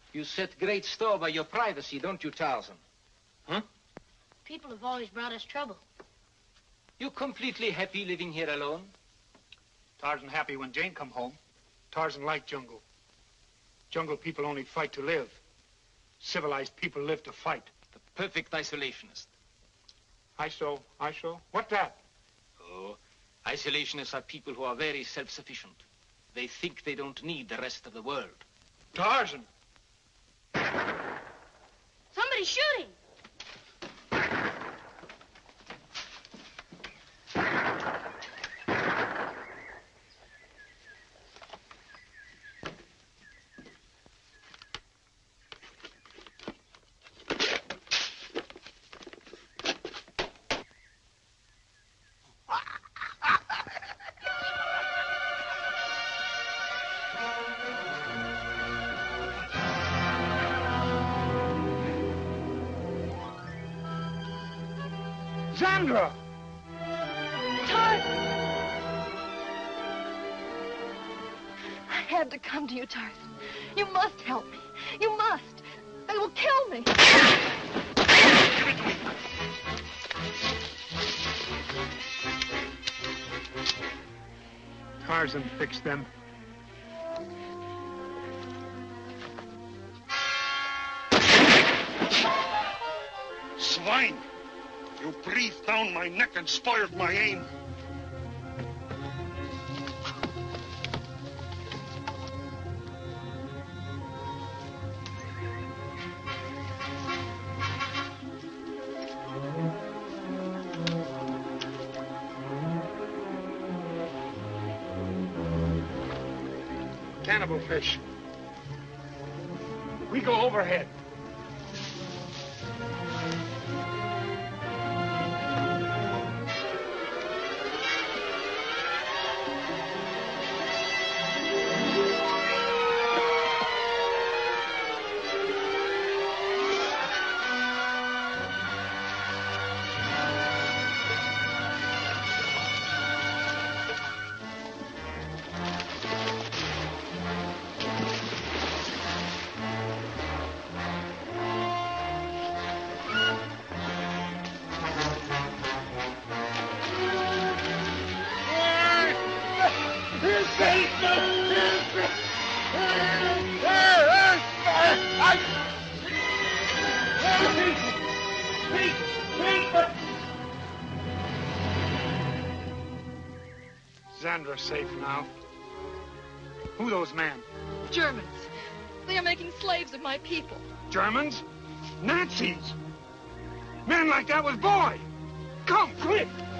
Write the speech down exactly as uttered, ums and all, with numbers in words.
You set great store by your privacy, don't you, Tarzan? Huh? People have always brought us trouble. You completely happy living here alone? Tarzan happy when Jane come home. Tarzan like jungle. Jungle people only fight to live. Civilized people live to fight. The perfect isolationist. I so, I so. What that? Oh, isolationists are people who are very self-sufficient. They think they don't need the rest of the world. Tarzan! Somebody's shooting! Zandra! Tarzan! I had to come to you, Tarzan. You must help me. You must. They will kill me. Tarzan fixed them. Swine! You breathed down my neck and spoiled my aim. Cannibal fish. We go overhead. Zandra's safe now. Who those men? Germans. They are making slaves of my people. Germans? Nazis! Men like that was boy! Come, quick!